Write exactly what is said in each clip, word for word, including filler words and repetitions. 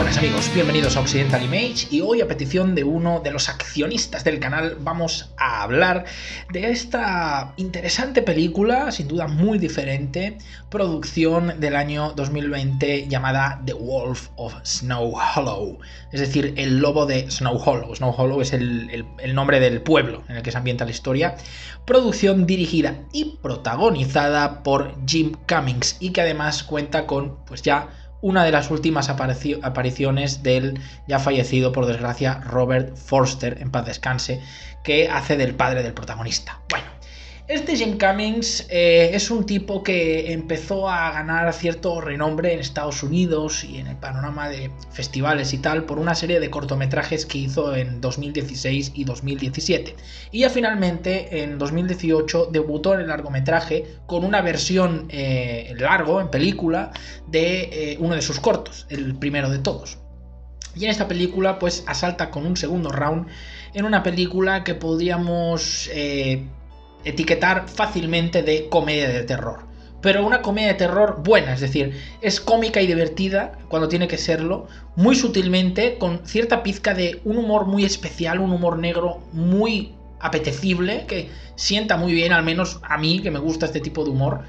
buenas amigos, bienvenidos a Occidental Image y hoy a petición de uno de los accionistas del canal vamos a hablar de esta interesante película, sin duda muy diferente, producción del año dos mil veinte llamada The Wolf of Snow Hollow, es decir, el lobo de Snow Hollow. Snow Hollow es el, el, el nombre del pueblo en el que se ambienta la historia, producción dirigida y protagonizada por Jim Cummings y que además cuenta con pues ya una de las últimas apariciones del ya fallecido, por desgracia, Robert Forster, en paz descanse, que hace del padre del protagonista. Bueno, este Jim Cummings eh, es un tipo que empezó a ganar cierto renombre en Estados Unidos y en el panorama de festivales y tal por una serie de cortometrajes que hizo en dos mil dieciséis y dos mil diecisiete. Y ya finalmente en dos mil dieciocho debutó en el largometraje con una versión eh, largo, en película, de eh, uno de sus cortos, el primero de todos. Y en esta película pues asalta con un segundo round en una película que podríamos Eh, etiquetar fácilmente de comedia de terror, pero una comedia de terror buena, es decir, es cómica y divertida cuando tiene que serlo, muy sutilmente, con cierta pizca de un humor muy especial, un humor negro muy apetecible, que sienta muy bien, al menos a mí, que me gusta este tipo de humor.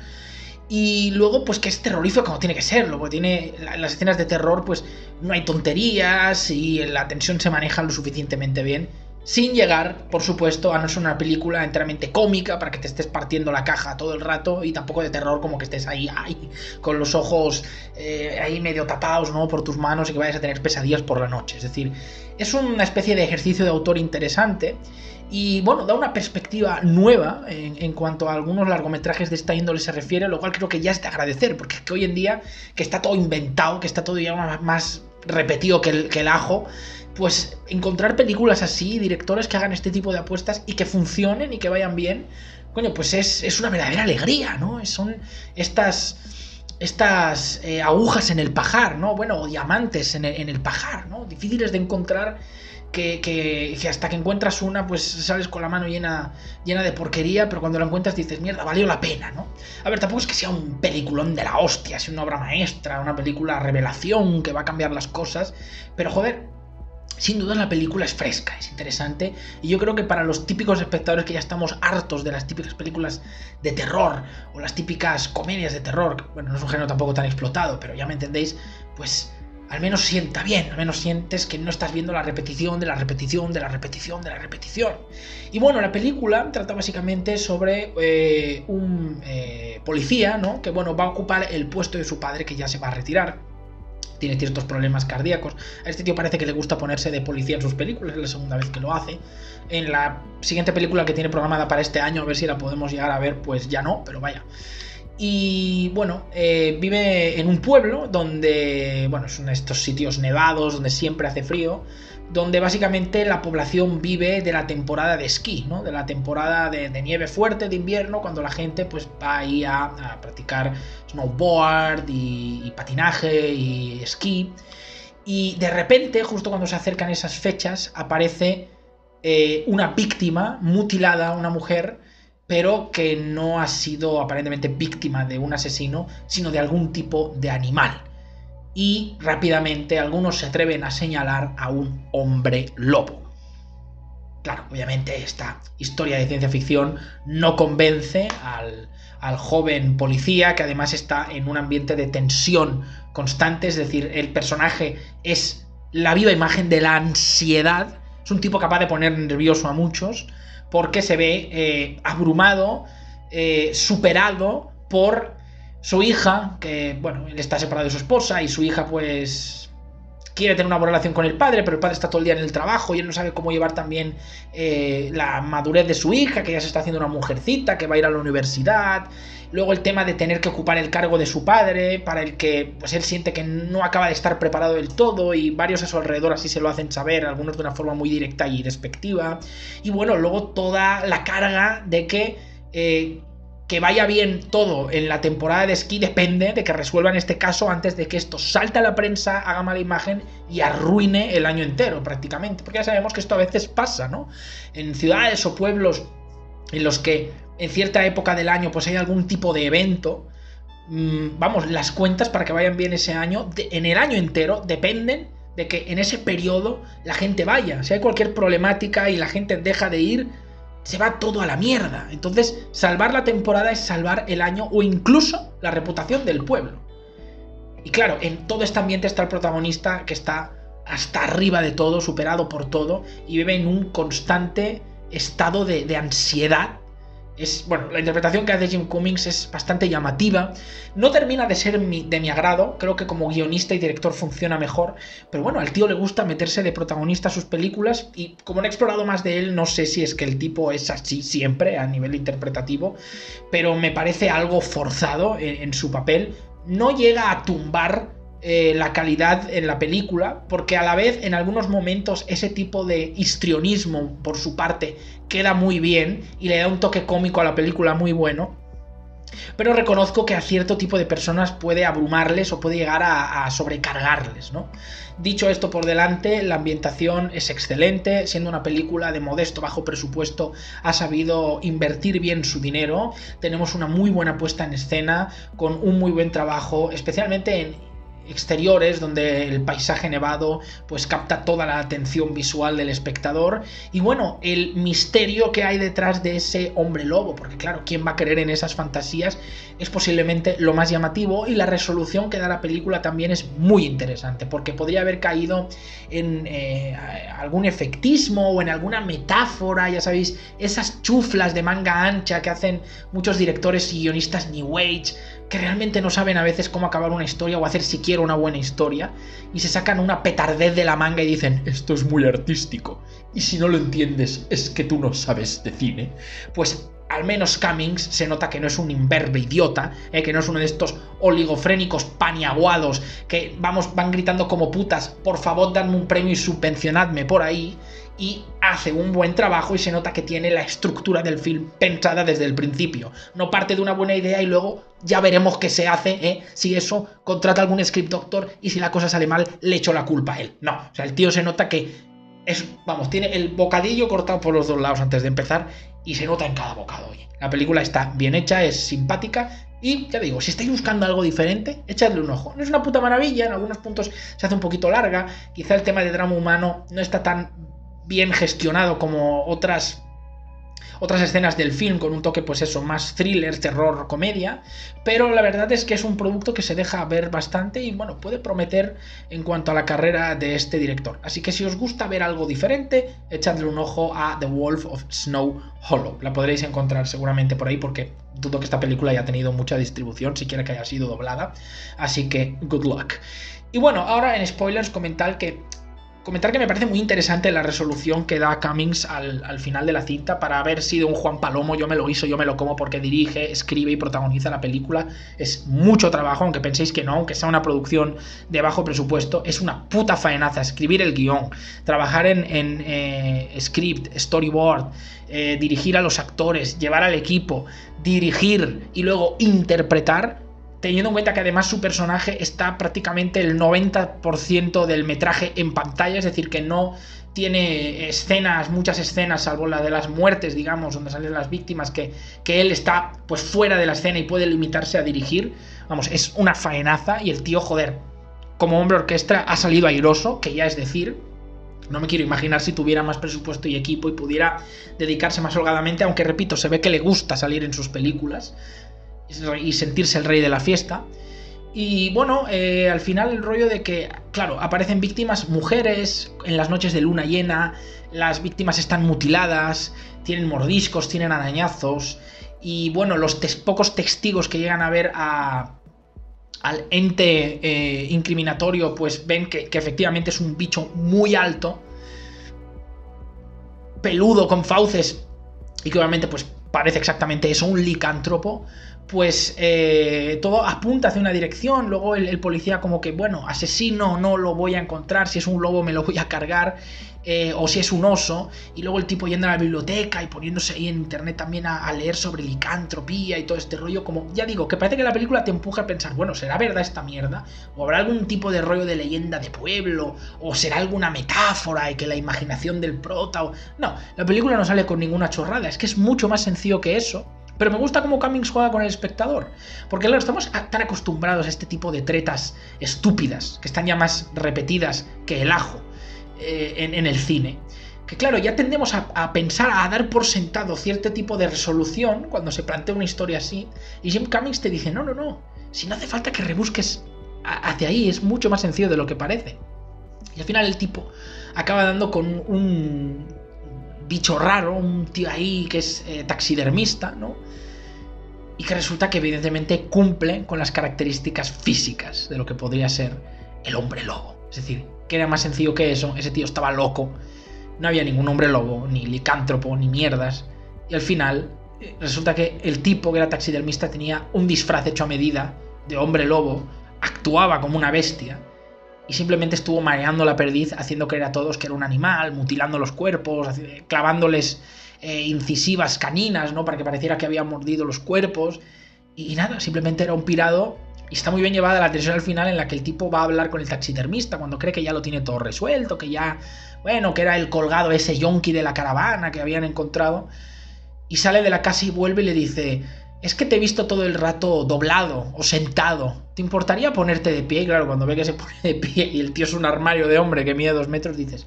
Y luego, pues que es terrorífico como tiene que serlo, porque tiene las escenas de terror, pues no hay tonterías y la tensión se maneja lo suficientemente bien, sin llegar, por supuesto, a no ser una película enteramente cómica para que te estés partiendo la caja todo el rato, y tampoco de terror como que estés ahí, ahí con los ojos eh, ahí medio tapados, ¿no?, por tus manos y que vayas a tener pesadillas por la noche. Es decir, es una especie de ejercicio de autor interesante y, bueno, da una perspectiva nueva en, en cuanto a algunos largometrajes de esta índole se refiere, lo cual creo que ya es de agradecer, porque es que hoy en día, que está todo inventado, que está todo ya más repetido que el, que el ajo, pues encontrar películas así, directores que hagan este tipo de apuestas y que funcionen y que vayan bien, coño, pues es, es una verdadera alegría, ¿no? Son estas, estas eh, agujas en el pajar, ¿no? Bueno, o diamantes en el, en el pajar, ¿no? Difíciles de encontrar, que, que, que hasta que encuentras una, pues sales con la mano llena, llena de porquería, pero cuando la encuentras dices, mierda, valió la pena, ¿no? A ver, tampoco es que sea un peliculón de la hostia, sea una obra maestra, una película revelación que va a cambiar las cosas, pero joder, sin duda la película es fresca, es interesante, y yo creo que para los típicos espectadores que ya estamos hartos de las típicas películas de terror o las típicas comedias de terror, que, bueno, no es un género tampoco tan explotado, pero ya me entendéis, pues al menos sienta bien, al menos sientes que no estás viendo la repetición de la repetición de la repetición de la repetición. Y bueno, la película trata básicamente sobre eh, un eh, policía, ¿no?, que bueno, va a ocupar el puesto de su padre, que ya se va a retirar. Tiene ciertos problemas cardíacos. A este tío parece que le gusta ponerse de policía en sus películas, es la segunda vez que lo hace. En la siguiente película que tiene programada para este año, a ver si la podemos llegar a ver, pues ya no, pero vaya. Y bueno, eh, vive en un pueblo donde, bueno, son estos sitios nevados, donde siempre hace frío, donde básicamente la población vive de la temporada de esquí, ¿no?, de la temporada de, de nieve fuerte de invierno, cuando la gente pues va ahí a, a practicar snowboard y, y patinaje y esquí. Y de repente, justo cuando se acercan esas fechas, aparece eh, una víctima mutilada, una mujer, pero que no ha sido aparentemente víctima de un asesino, sino de algún tipo de animal. Y rápidamente algunos se atreven a señalar a un hombre lobo. Claro, obviamente esta historia de ciencia ficción no convence al, al joven policía, que además está en un ambiente de tensión constante, es decir, el personaje es la viva imagen de la ansiedad, es un tipo capaz de poner nervioso a muchos, porque se ve eh, abrumado, eh, superado por su hija, que, bueno, él está separado de su esposa y su hija, pues, quiere tener una buena relación con el padre, pero el padre está todo el día en el trabajo y él no sabe cómo llevar también eh, la madurez de su hija, que ya se está haciendo una mujercita, que va a ir a la universidad. Luego el tema de tener que ocupar el cargo de su padre, para el que, pues, él siente que no acaba de estar preparado del todo, y varios a su alrededor así se lo hacen saber, algunos de una forma muy directa y despectiva. Y bueno, luego toda la carga de que eh, que vaya bien todo en la temporada de esquí depende de que resuelvan este caso antes de que esto salte a la prensa, haga mala imagen y arruine el año entero prácticamente, porque ya sabemos que esto a veces pasa, ¿no? En ciudades o pueblos en los que en cierta época del año pues hay algún tipo de evento, mmm, vamos, las cuentas para que vayan bien ese año, de, en el año entero, dependen de que en ese periodo la gente vaya. Si hay cualquier problemática y la gente deja de ir, se va todo a la mierda. Entonces, salvar la temporada es salvar el año o incluso la reputación del pueblo. Y claro, en todo este ambiente está el protagonista que está hasta arriba de todo, superado por todo, y vive en un constante estado de, de ansiedad. Es, bueno, la interpretación que hace Jim Cummings es bastante llamativa. No termina de ser mi, de mi agrado. Creo que como guionista y director funciona mejor. Pero bueno, al tío le gusta meterse de protagonista a sus películas. Y como no he explorado más de él, no sé si es que el tipo es así siempre a nivel interpretativo. Pero me parece algo forzado en, en su papel. No llega a tumbar Eh, la calidad en la película, porque a la vez en algunos momentos ese tipo de histrionismo por su parte queda muy bien y le da un toque cómico a la película muy bueno, pero reconozco que a cierto tipo de personas puede abrumarles o puede llegar a, a sobrecargarles, ¿no? Dicho esto por delante, la ambientación es excelente, siendo una película de modesto bajo presupuesto, ha sabido invertir bien su dinero, tenemos una muy buena puesta en escena, con un muy buen trabajo, especialmente en exteriores, donde el paisaje nevado pues capta toda la atención visual del espectador, y bueno, el misterio que hay detrás de ese hombre lobo, porque claro, ¿quién va a creer en esas fantasías? Es posiblemente lo más llamativo, y la resolución que da la película también es muy interesante, porque podría haber caído en eh, algún efectismo o en alguna metáfora, ya sabéis, esas chuflas de manga ancha que hacen muchos directores y guionistas New Age, que realmente no saben a veces cómo acabar una historia o hacer siquiera una buena historia, y se sacan una petardez de la manga y dicen, esto es muy artístico, y si no lo entiendes es que tú no sabes de cine. Pues al menos Cummings se nota que no es un imberbe idiota, eh, que no es uno de estos oligofrénicos paniaguados que vamos, van gritando como putas, por favor dadme un premio y subvencionadme por ahí, y hace un buen trabajo y se nota que tiene la estructura del film pensada desde el principio. No parte de una buena idea y luego ya veremos qué se hace, ¿eh? Si eso, contrata algún script doctor y si la cosa sale mal, le echo la culpa a él. No, o sea, el tío se nota que es, vamos, tiene el bocadillo cortado por los dos lados antes de empezar y se nota en cada bocado. Oye, la película está bien hecha, es simpática y, ya digo, si estáis buscando algo diferente, echadle un ojo. No es una puta maravilla, en algunos puntos se hace un poquito larga, quizá el tema de drama humano no está tan bien gestionado como otras otras escenas del film, con un toque pues eso, más thriller, terror, comedia, pero la verdad es que es un producto que se deja ver bastante y bueno, puede prometer en cuanto a la carrera de este director. Así que si os gusta ver algo diferente, echadle un ojo a The Wolf of Snow Hollow. La podréis encontrar seguramente por ahí, porque dudo que esta película haya tenido mucha distribución, siquiera que haya sido doblada, así que good luck. Y bueno, ahora en spoilers comentar que Comentar que me parece muy interesante la resolución que da Cummings al, al final de la cinta. Para haber sido un Juan Palomo, yo me lo guiso, yo me lo como, porque dirige, escribe y protagoniza la película. Es mucho trabajo, aunque penséis que no, aunque sea una producción de bajo presupuesto, es una puta faenaza escribir el guión, trabajar en, en eh, script, storyboard, eh, dirigir a los actores, llevar al equipo, dirigir y luego interpretar, teniendo en cuenta que además su personaje está prácticamente el noventa por ciento del metraje en pantalla, es decir, que no tiene escenas, muchas escenas, salvo la de las muertes, digamos, donde salen las víctimas, que, que él está pues fuera de la escena y puede limitarse a dirigir. Vamos, es una faenaza y el tío, joder, como hombre orquesta ha salido airoso, que ya es decir. No me quiero imaginar si tuviera más presupuesto y equipo y pudiera dedicarse más holgadamente, aunque repito, se ve que le gusta salir en sus películas y sentirse el rey de la fiesta. Y bueno, eh, al final el rollo de que, claro, aparecen víctimas mujeres en las noches de luna llena, las víctimas están mutiladas, tienen mordiscos, tienen arañazos, y bueno, los tes- pocos testigos que llegan a ver a, al ente eh, incriminatorio, pues ven que, que efectivamente es un bicho muy alto, peludo, con fauces, y que obviamente pues parece exactamente eso, un licántropo. Pues eh, todo apunta hacia una dirección. Luego el, el policía como que, bueno, asesino no lo voy a encontrar, si es un lobo me lo voy a cargar, eh, o si es un oso. Y luego el tipo yendo a la biblioteca y poniéndose ahí en internet también a, a leer sobre licantropía y todo este rollo. Como, ya digo, que parece que la película te empuja a pensar, bueno, ¿será verdad esta mierda? ¿O habrá algún tipo de rollo de leyenda de pueblo? ¿O será alguna metáfora y que la imaginación del prota? O... No, la película no sale con ninguna chorrada, es que es mucho más sencillo que eso. Pero me gusta cómo Cummings juega con el espectador. Porque claro, estamos tan acostumbrados a este tipo de tretas estúpidas, que están ya más repetidas que el ajo eh, en, en el cine. Que claro, ya tendemos a, a pensar, a dar por sentado cierto tipo de resolución cuando se plantea una historia así. Y Jim Cummings te dice, no, no, no. Si no hace falta que rebusques hacia ahí, es mucho más sencillo de lo que parece. Y al final el tipo acaba dando con un bicho raro, un tío ahí que es eh, taxidermista, ¿no? Y que resulta que evidentemente cumple con las características físicas de lo que podría ser el hombre lobo. Es decir, que era más sencillo que eso, ese tío estaba loco, no había ningún hombre lobo, ni licántropo, ni mierdas. Y al final eh, resulta que el tipo que era taxidermista tenía un disfraz hecho a medida de hombre lobo, actuaba como una bestia, y simplemente estuvo mareando la perdiz, haciendo creer a todos que era un animal, mutilando los cuerpos, clavándoles eh, incisivas caninas, ¿no? Para que pareciera que había mordido los cuerpos. Y, y nada, simplemente era un pirado. Y está muy bien llevada la tensión al final en la que el tipo va a hablar con el taxidermista cuando cree que ya lo tiene todo resuelto, que ya, bueno, que era el colgado ese yonki de la caravana que habían encontrado. Y sale de la casa y vuelve y le dice, es que te he visto todo el rato doblado o sentado. ¿Te importaría ponerte de pie? Y claro, cuando ve que se pone de pie y el tío es un armario de hombre que mide dos metros, dices,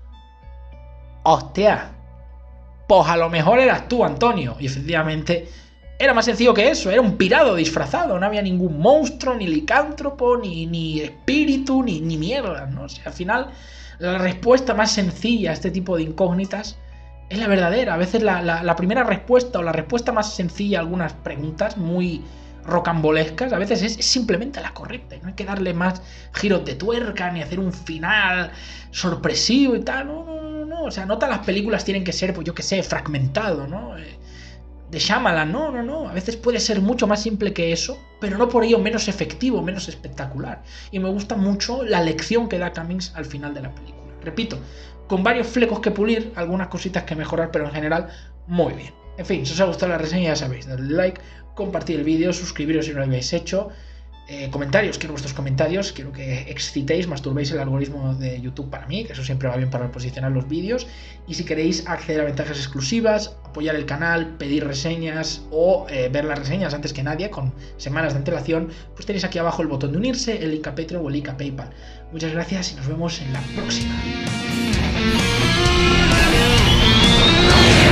hostia, pues a lo mejor eras tú, Antonio. Y efectivamente era más sencillo que eso, era un pirado disfrazado, no había ningún monstruo, ni licántropo, ni, ni espíritu, ni, ni mierda, ¿no? O sea, al final, la respuesta más sencilla a este tipo de incógnitas es la verdadera. A veces la, la, la primera respuesta o la respuesta más sencilla a algunas preguntas muy rocambolescas, a veces es, es simplemente la correcta. Y no hay que darle más giros de tuerca ni hacer un final sorpresivo y tal. No, no, no, no. O sea, no todas las películas tienen que ser, pues yo qué sé, fragmentado, ¿no? Eh, de Shyamalan, no, no, no. A veces puede ser mucho más simple que eso, pero no por ello menos efectivo, menos espectacular. Y me gusta mucho la lección que da Cummings al final de la película. Repito, con varios flecos que pulir, algunas cositas que mejorar, pero en general, muy bien. En fin, si os ha gustado la reseña ya sabéis, dadle like, compartid el vídeo, suscribiros si no lo habéis hecho, eh, comentarios, quiero vuestros comentarios, quiero que excitéis, masturbéis el algoritmo de YouTube para mí, que eso siempre va bien para posicionar los vídeos, y si queréis acceder a ventajas exclusivas, apoyar el canal, pedir reseñas o eh, ver las reseñas antes que nadie, con semanas de antelación, pues tenéis aquí abajo el botón de unirse, el link a Patreon o el link a PayPal. Muchas gracias y nos vemos en la próxima.